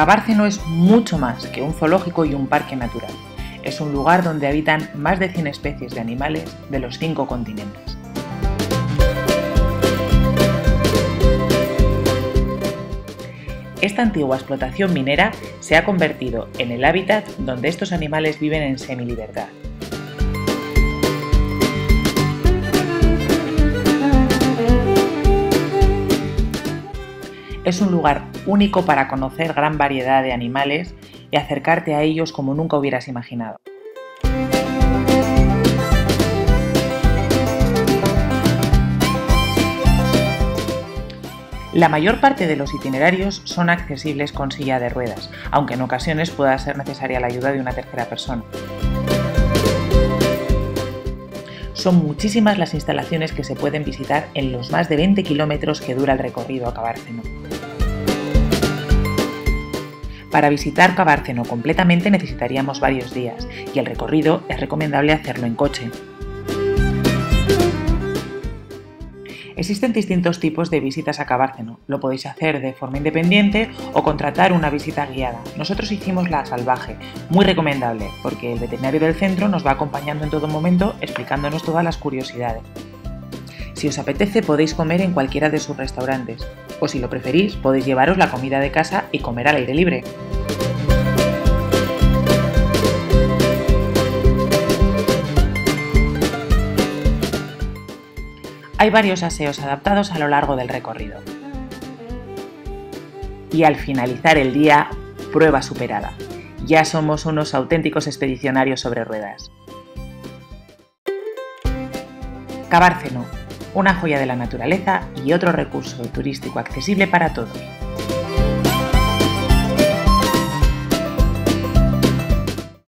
Cabárceno es mucho más que un zoológico y un parque natural. Es un lugar donde habitan más de 100 especies de animales de los 5 continentes. Esta antigua explotación minera se ha convertido en el hábitat donde estos animales viven en semilibertad. Es un lugar único para conocer gran variedad de animales y acercarte a ellos como nunca hubieras imaginado. La mayor parte de los itinerarios son accesibles con silla de ruedas, aunque en ocasiones pueda ser necesaria la ayuda de una tercera persona. Son muchísimas las instalaciones que se pueden visitar en los más de 20 kilómetros que dura el recorrido a Cabárceno. Para visitar Cabárceno completamente necesitaríamos varios días y el recorrido es recomendable hacerlo en coche. Existen distintos tipos de visitas a Cabárceno. Lo podéis hacer de forma independiente o contratar una visita guiada. Nosotros hicimos la salvaje, muy recomendable, porque el veterinario del centro nos va acompañando en todo momento explicándonos todas las curiosidades. Si os apetece podéis comer en cualquiera de sus restaurantes, o si lo preferís podéis llevaros la comida de casa y comer al aire libre. Hay varios aseos adaptados a lo largo del recorrido. Y al finalizar el día, prueba superada. Ya somos unos auténticos expedicionarios sobre ruedas. Cabárceno, una joya de la naturaleza y otro recurso turístico accesible para todos.